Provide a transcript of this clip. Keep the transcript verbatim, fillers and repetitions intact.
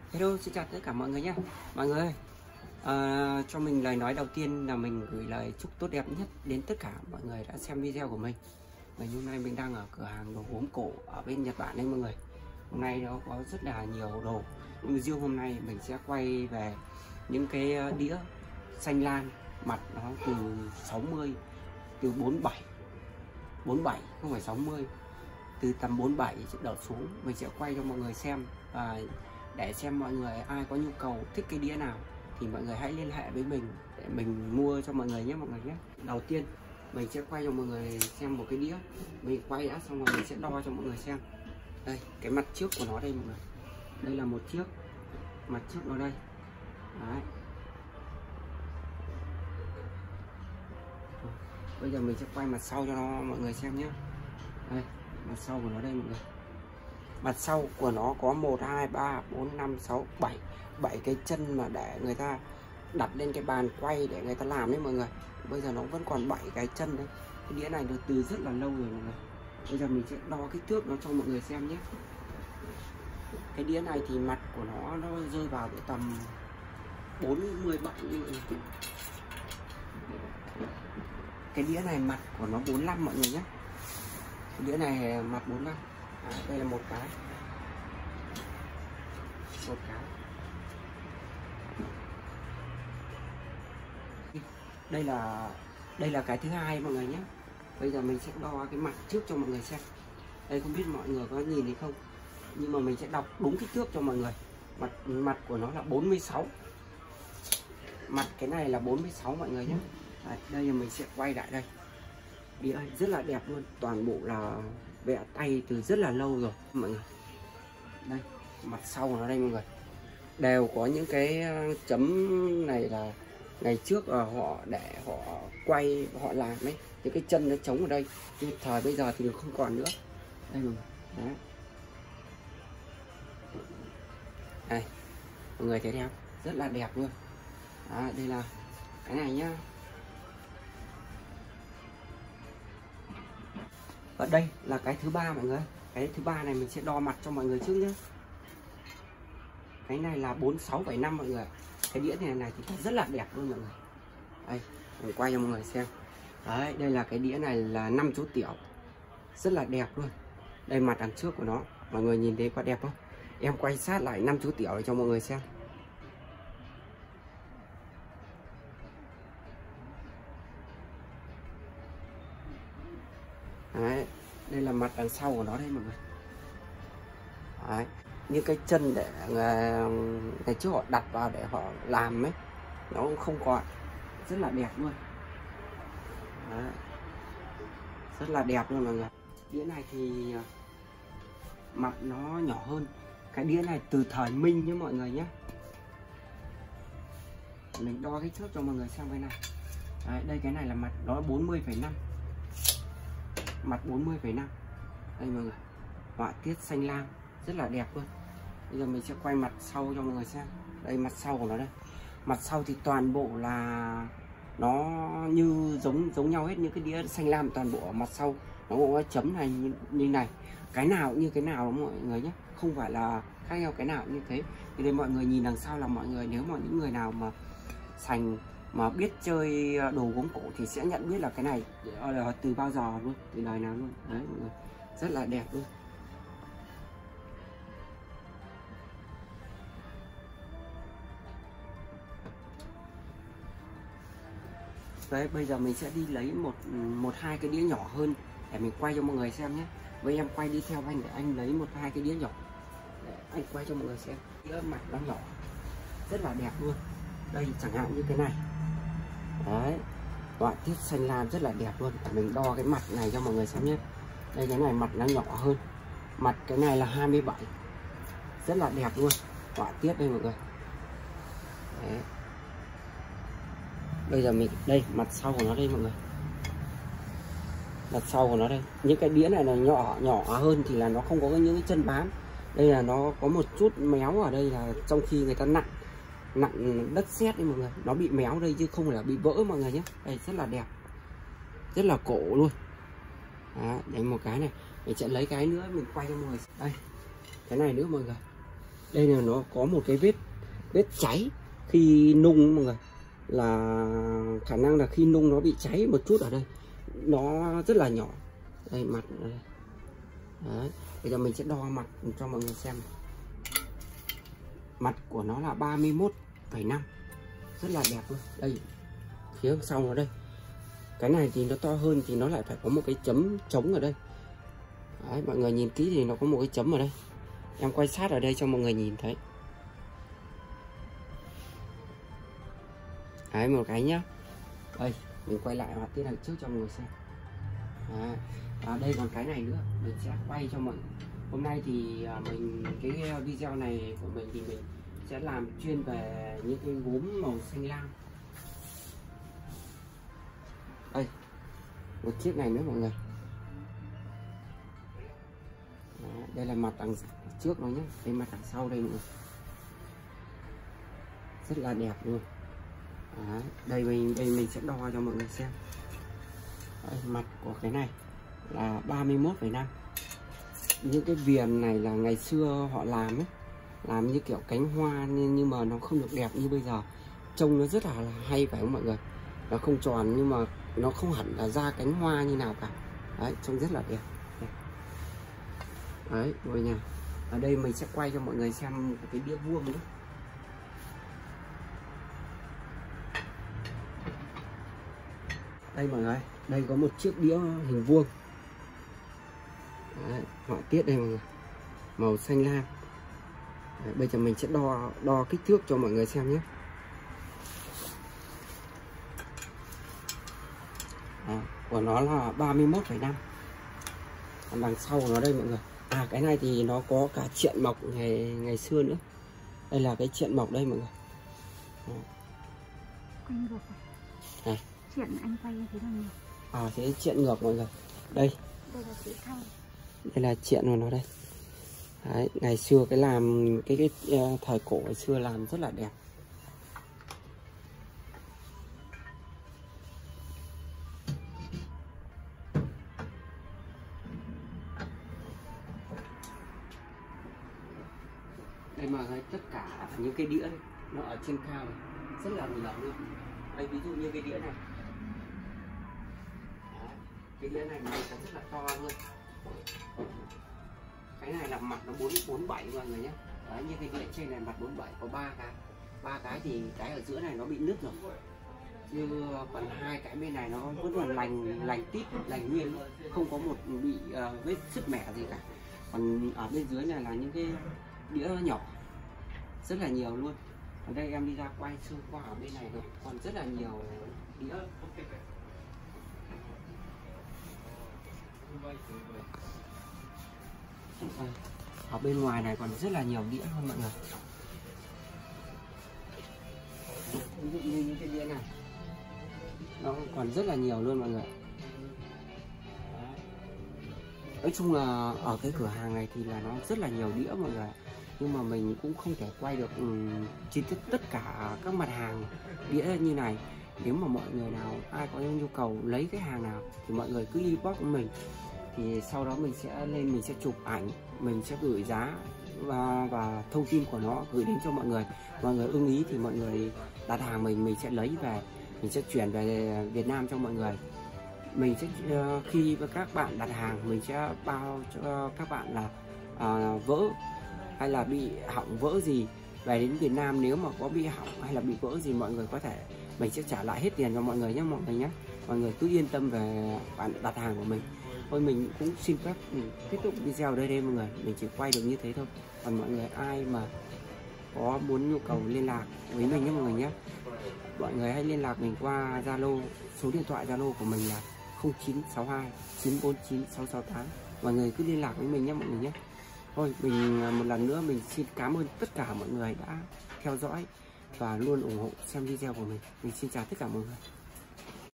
Hello, xin chào tất cả mọi người nhé. Mọi người ơi, à, cho mình lời nói đầu tiên là mình gửi lời chúc tốt đẹp nhất đến tất cả mọi người đã xem video của mình. Ngày hôm nay mình đang ở cửa hàng đồ gốm cổ ở bên Nhật Bản đấy mọi người. Hôm nay nó có rất là nhiều đồ. Nhưng riêng hôm nay mình sẽ quay về những cái đĩa xanh lan mặt nó từ sáu mươi, từ bốn mươi bảy, bốn mươi bảy không phải sáu mươi, từ tầm bốn mươi bảy đổ xuống. Mình sẽ quay cho mọi người xem và để xem mọi người ai có nhu cầu thích cái đĩa nào thì mọi người hãy liên hệ với mình để mình mua cho mọi người nhé mọi người nhé. Đầu tiên mình sẽ quay cho mọi người xem một cái đĩa. Mình quay đã xong rồi mình sẽ đo cho mọi người xem. Đây, cái mặt trước của nó đây mọi người. Đây là một chiếc mặt trước nó đây. Đấy. Bây giờ mình sẽ quay mặt sau cho nó mọi người xem nhé. Đây, mặt sau của nó đây mọi người. Mặt sau của nó có một, hai, ba, bốn, năm, sáu, bảy bảy cái chân mà để người ta đặt lên cái bàn quay để người ta làm đấy mọi người. Bây giờ nó vẫn còn bảy cái chân đấy. Cái đĩa này được từ rất là lâu rồi mọi người. Bây giờ mình sẽ đo kích thước nó cho mọi người xem nhé. Cái đĩa này thì mặt của nó nó rơi vào cái tầm bốn mươi bảy như vậy. Cái đĩa này mặt của nó bốn mươi lăm mọi người nhé. Cái đĩa này mặt bốn mươi lăm. À, đây là một cái một cái đây là đây là cái thứ hai mọi người nhé. Bây giờ mình sẽ đo cái mặt trước cho mọi người xem. Đây không biết mọi người có nhìn thấy không, nhưng mà mình sẽ đọc đúng kích thước cho mọi người. Mặt mặt của nó là bốn mươi sáu, mặt cái này là bốn mươi sáu mọi người nhé. Đây, đây là mình sẽ quay lại đây. Đĩa rất là đẹp luôn, toàn bộ là vẽ tay từ rất là lâu rồi mọi người. Đây, mặt sau của nó đây mọi người. Đều có những cái chấm này là ngày trước là họ để họ quay, họ làm ấy. Những cái chân nó trống ở đây. Nhưng thời bây giờ thì được không còn nữa. Đây mọi người. Đấy. Đây, mọi người thấy không? Rất là đẹp luôn. Đó, đây là cái này nhá. Và đây là cái thứ ba mọi người. Cái thứ ba này mình sẽ đo mặt cho mọi người trước nhé. Cái này là bốn mươi sáu phẩy năm mọi người. Cái đĩa này này thì rất là đẹp luôn mọi người. Đây, mình quay cho mọi người xem. Đấy, đây là cái đĩa này là năm chú tiểu. Rất là đẹp luôn. Đây mặt đằng trước của nó. Mọi người nhìn thấy có đẹp không? Em quay sát lại năm chú tiểu để cho mọi người xem. Đấy, đây là mặt đằng sau của nó đây mọi người. Đấy, những cái chân để ngày trước họ đặt vào để họ làm ấy, nó cũng không còn. Rất là đẹp luôn. Đấy, rất là đẹp luôn mọi người. Đĩa này thì mặt nó nhỏ hơn. Cái đĩa này từ thời Minh nhé mọi người nhé. Mình đo kích thước cho mọi người xem cái này. Đấy, đây cái này là mặt nó bốn mươi phẩy năm. Mặt bốn mươi phẩy năm. Đây mọi người. Họa tiết xanh lam, rất là đẹp luôn. Bây giờ mình sẽ quay mặt sau cho mọi người xem. Đây mặt sau của nó đây. Mặt sau thì toàn bộ là nó như giống giống nhau hết. Những cái đĩa xanh lam toàn bộ ở mặt sau nó có chấm này như, như này. Cái nào như cái nào đó mọi người nhé. Không phải là khác nhau cái nào như thế. Thì đây mọi người nhìn đằng sau là mọi người, nếu mà những người nào mà sành mà biết chơi đồ gốm cổ thì sẽ nhận biết là cái này là từ bao giờ luôn, từ đời nào luôn. Đấy mọi người, rất là đẹp luôn. Đấy, bây giờ mình sẽ đi lấy một một hai cái đĩa nhỏ hơn để mình quay cho mọi người xem nhé. Với em quay đi theo anh để anh lấy một hai cái đĩa nhỏ để anh quay cho mọi người xem. Đĩa mặt nó nhỏ, rất là đẹp luôn. Đây chẳng hạn như cái này. Đấy, họa tiết xanh lam rất là đẹp luôn. Mình đo cái mặt này cho mọi người xem nhé. Đây cái này mặt nó nhỏ hơn. Mặt cái này là hai mươi bảy. Rất là đẹp luôn. Họa tiết đây mọi người. Đấy. Bây giờ mình đây mặt sau của nó đây mọi người. Mặt sau của nó đây. Những cái đĩa này là nhỏ nhỏ hơn thì là nó không có những cái chân bám. Đây là nó có một chút méo ở đây là trong khi người ta nặn nặn đất sét đấy mọi người, nó bị méo đây chứ không phải là bị vỡ mọi người nhé. Đây rất là đẹp, rất là cổ luôn. Đó, đấy một cái này. Mình sẽ lấy cái nữa mình quay cho mọi người. Đây cái này nữa mọi người. Đây là nó có một cái vết vết cháy khi nung mọi người, là khả năng là khi nung nó bị cháy một chút ở đây, nó rất là nhỏ. Đây mặt ở đây. Đấy. Bây giờ mình sẽ đo mặt cho mọi người xem. Mặt của nó là ba mươi mốt phẩy năm, rất là đẹp luôn. Đây phía sau ở đây, cái này thì nó to hơn thì nó lại phải có một cái chấm trống ở đây. Đấy, mọi người nhìn kỹ thì nó có một cái chấm ở đây. Em quay sát ở đây cho mọi người nhìn thấy. Đấy, một cái nhá. Đây mình quay lại họa tiết đằng trước cho mọi người xem. Đấy. À, đây còn cái này nữa mình sẽ quay cho mọi người. Hôm nay thì mình cái video này của mình thì mình sẽ làm chuyên về những cái gốm màu xanh lam. Đây một chiếc này nữa mọi người. Đó, đây là mặt đằng trước nó nhé, đây mặt đằng sau đây mọi người, rất là đẹp luôn. Đó, đây mình đây mình sẽ đo cho mọi người xem. Đây, mặt của cái này là ba mươi mốt phẩy năm. Những cái viền này là ngày xưa họ làm ấy, làm như kiểu cánh hoa nhưng, nhưng mà nó không được đẹp như bây giờ. Trông nó rất là hay phải không mọi người? Nó không tròn nhưng mà nó không hẳn là ra cánh hoa như nào cả. Đấy, trông rất là đẹp. Đấy, rồi nha. Ở đây mình sẽ quay cho mọi người xem cái đĩa vuông nữa. Đây mọi người, đây có một chiếc đĩa hình vuông. Đấy, họa tiết đây mọi người, màu xanh lam. Đấy, bây giờ mình sẽ đo đo kích thước cho mọi người xem nhé. Đó, của nó là ba mươi mốt phẩy năm. Còn đằng sau của nó đây mọi người. À, cái này thì nó có cả triện mộc ngày ngày xưa nữa. Đây là cái triện mộc đây mọi người. Đó. Quay ngược à. Triện anh quay như thế nào nhỉ? À, thế triện ngược mọi người. Đây. Đây là triện thau. Đây là triện của nó đây. Đấy, ngày xưa cái làm cái cái thời cổ ngày xưa làm rất là đẹp. Đây mà thấy tất cả những cái đĩa này, nó ở trên cao này, rất là nhiều luôn. Đây ví dụ như cái đĩa này. Đấy, cái đĩa này nó rất là to luôn. Cái này là mặt nó bốn bốn bảy mọi người nhé. Đấy, như cái đĩa trên này mặt bốn bảy có ba cái. Ba cái thì cái ở giữa này nó bị nứt rồi. Như còn hai cái bên này nó vẫn còn lành lành tít, lành nguyên, không có một bị uh, vết sứt mẻ gì cả. Còn ở bên dưới này là những cái đĩa nhỏ, rất là nhiều luôn. Ở đây em đi ra quay sơ qua ở bên này rồi, còn rất là nhiều đĩa. Ở bên ngoài này còn rất là nhiều đĩa luôn mọi người. Ví dụ như những cái đĩa này nó còn rất là nhiều luôn mọi người. Đấy. Nói chung là ở cái cửa hàng này thì là nó rất là nhiều đĩa mọi người, nhưng mà mình cũng không thể quay được um, chi tiết tất cả các mặt hàng đĩa như này. Nếu mà mọi người nào ai có nhu cầu lấy cái hàng nào thì mọi người cứ inbox của mình, thì sau đó mình sẽ lên mình sẽ chụp ảnh, mình sẽ gửi giá và và thông tin của nó gửi đến cho mọi người. Mọi người ưng ý thì mọi người đặt hàng mình mình sẽ lấy về, mình sẽ chuyển về Việt Nam cho mọi người. Mình sẽ uh, khi các bạn đặt hàng mình sẽ bao cho các bạn là uh, vỡ hay là bị hỏng vỡ gì về đến Việt Nam. Nếu mà có bị hỏng hay là bị vỡ gì mọi người có thể mình sẽ trả lại hết tiền cho mọi người nhé mọi người nhé. Mọi người cứ yên tâm về bạn đặt hàng của mình. Thôi mình cũng xin phép mình kết thúc video ở đây đây mọi người, mình chỉ quay được như thế thôi. Còn mọi người ai mà có muốn nhu cầu liên lạc với mình nhé mọi người nhé, mọi người hãy liên lạc mình qua Zalo, số điện thoại Zalo của mình là không chín sáu hai chín bốn chín sáu sáu tám. Mọi người cứ liên lạc với mình nhé mọi người nhé. Thôi mình một lần nữa mình xin cảm ơn tất cả mọi người đã theo dõi và luôn ủng hộ xem video của mình. Mình xin chào tất cả mọi người.